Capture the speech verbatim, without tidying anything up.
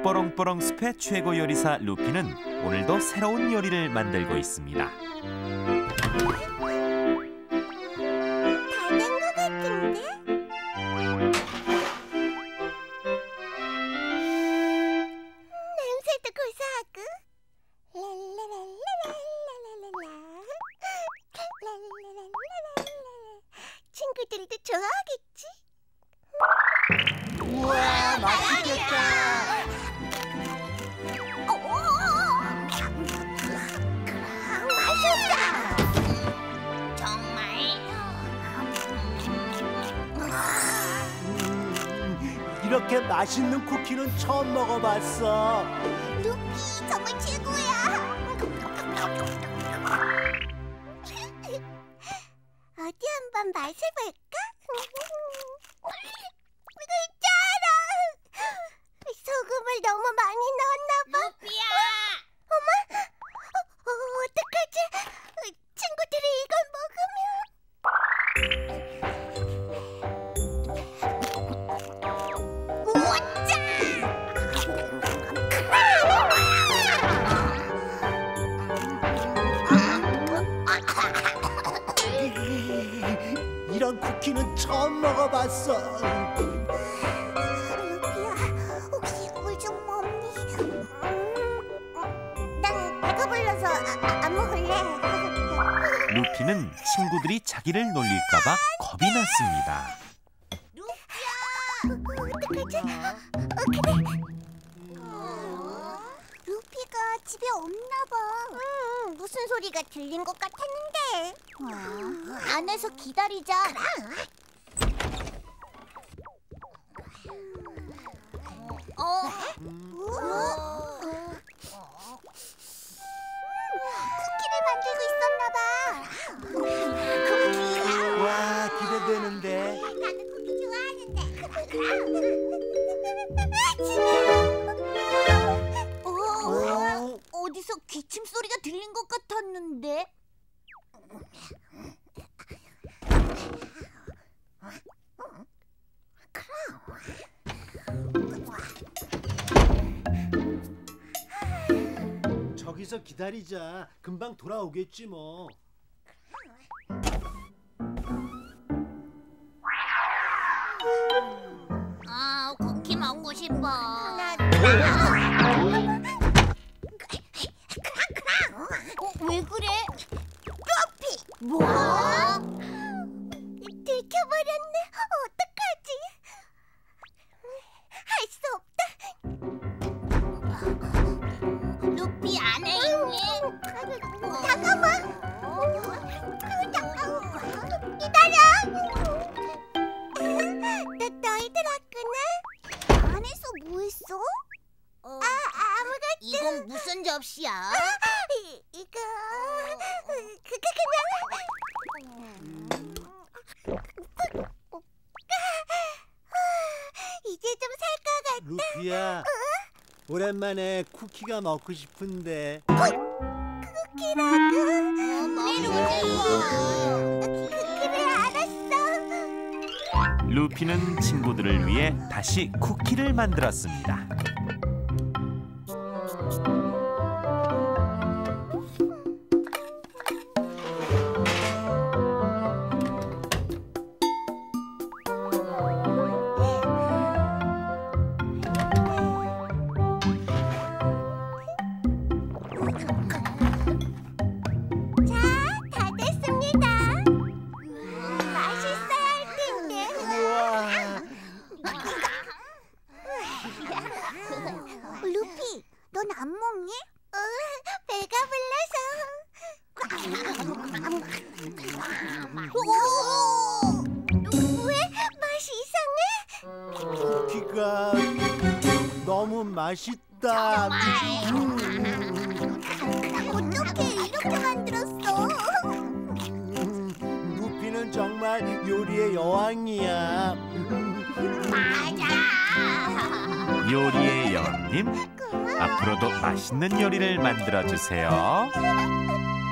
뽀롱뽀롱 숲의 최고 요리사 루피는 오늘도 새로운 요리를 만들고 있습니다. 다 된 것 같은데? 냄새도 고소하고. 친구들도 좋아하겠지? 우와, 맛있겠다. 맛있다. 정말. 음, 이렇게 맛있는 쿠키는 처음 먹어봤어. 루피 정말 최고야. 어디 한번 맛을 볼까? 짜라. 소금을 너무 많이 넣었나 봐. 루피야. 어머, 어, 어, 어떡하지? 친구들이 이걸 먹으면. 우짜! 이런 쿠키는 처음 먹어봤어. 루피야, 혹시 물 좀 먹니? 난 배가 불러서 아, 안 먹을래. 루피는 친구들이 자기를 놀릴까봐 겁이 났습니다. 어떡하지? 어, 그래. 루피가 집에 없나 봐. 음, 무슨 소리가 들린 것 같았는데. 안에서 기다리자. 어? 쿠키를 만들고 있었나 봐. 쿠키야? 와, 기대되는데. 나는 쿠키 좋아하는데. 어, 어디서 기침 소리가 들린 것 같았는데. 저기서 기다리자. 금방 돌아오겠지 뭐. 아, 쿠키 먹고 싶어. 어, 왜 그래? 루피! 뭐? 들켜버렸네. 어떡하지? 할 수 없다. 루피 안에 있니? 잠깐만. 기다려. 너, 너희들 왔구나? 안에서 뭐 했어? 어, 아, 아무것도. 이건 무슨 접시야? 이, 이거... 그, 그, 그냥... 이제 좀 살 것 같다. 루피야, 오랜만에 쿠키가 먹고 싶은데. 쿠키라고? 그래, 알았어. 루피는 친구들을 위해 다시 쿠키를 만들었습니다. 자, 다 됐습니다. 맛있어야 할 텐데. 우와. 루피, 넌 안 먹니? 어, 배가 불러서. 왜? 맛이 이상해? 쿠키가 너무 맛있다. 음. 어떻게 이렇게 만들었어? 루피는 정말 요리의 여왕이야. 맞아. 요리의 여왕님, 앞으로도 맛있는 요리를 만들어 주세요.